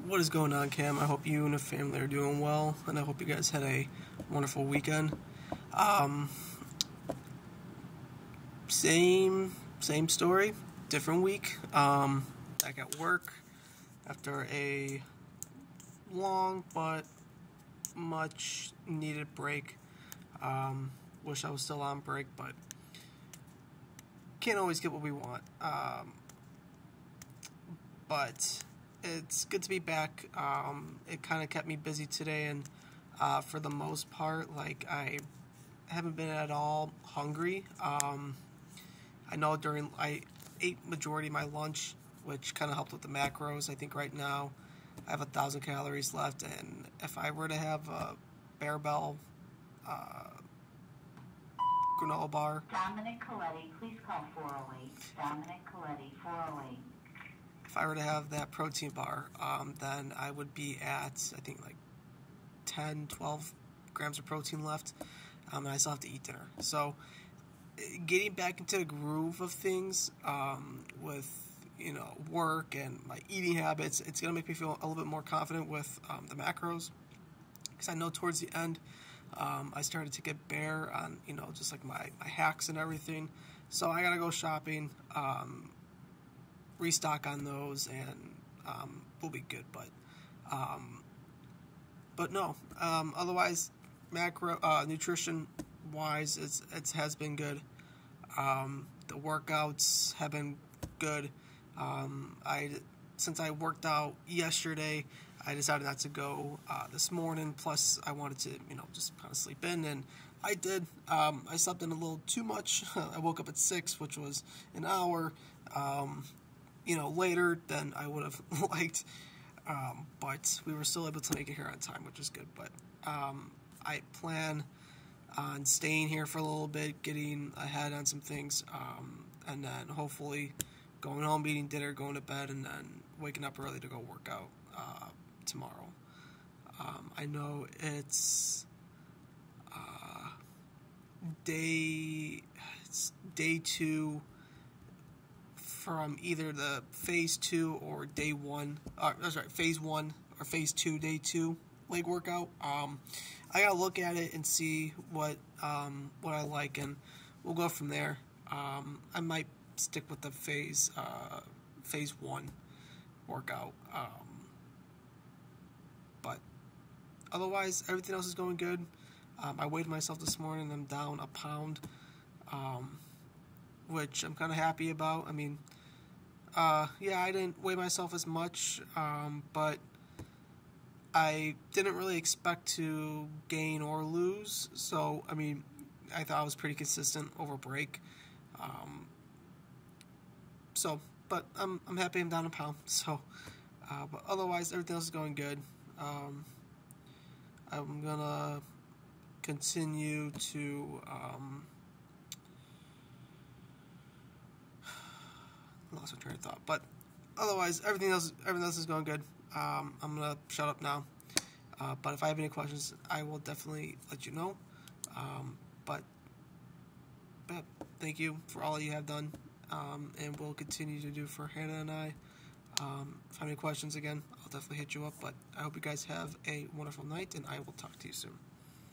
What is going on, Cam? I hope you and the family are doing well, and I hope you guys had a wonderful weekend. Same story, different week. Back at work after a long but much needed break. Wish I was still on break, but can't always get what we want. But it's good to be back. It kind of kept me busy today, and for the most part, like, I haven't been at all hungry. I know I ate majority of my lunch, which kind of helped with the macros. I think right now I have 1,000 calories left, and if I were to have a Barbell granola bar. Dominic Coletti, please call 408. Dominic Coletti, 408. If I were to have that protein bar, then I would be at, I think, like 10, 12 grams of protein left, and I still have to eat dinner. So getting back into the groove of things with, work and my eating habits, it's going to make me feel a little bit more confident with the macros, because I know towards the end I started to get bare on, just like my hacks and everything. So I got to go shopping, restock on those, and we'll be good. But no, otherwise, macro nutrition wise, it has been good. The workouts have been good. Since I worked out yesterday, I decided not to go this morning. Plus, I wanted to, just kind of sleep in, and I did. I slept in a little too much. I woke up at 6, which was an hour, later than I would have liked. But we were still able to make it here on time, which is good. But I plan on staying here for a little bit, getting ahead on some things, and then hopefully going home, eating dinner, going to bed, and then waking up early to go work out tomorrow. I know it's day 2 from either the phase 2 or day 1. Phase 1 or phase 2, day 2 leg workout. I gotta look at it and see what I like, and we'll go from there. I might stick with the phase 1 workout, but otherwise everything else is going good. I weighed myself this morning. I'm down a pound, which I'm kind of happy about. I mean, I didn't weigh myself as much, but I didn't really expect to gain or lose. So, I mean, I thought I was pretty consistent over break. But I'm happy I'm down a pound. So, but otherwise, everything else is going good. I'm gonna continue to lost my train of thought. But otherwise, everything else is going good. I'm gonna shut up now. But if I have any questions, I will definitely let you know. But thank you for all you have done, and will continue to do for Hannah and I. If I have any questions, again, I'll definitely hit you up. But I hope you guys have a wonderful night, and I will talk to you soon.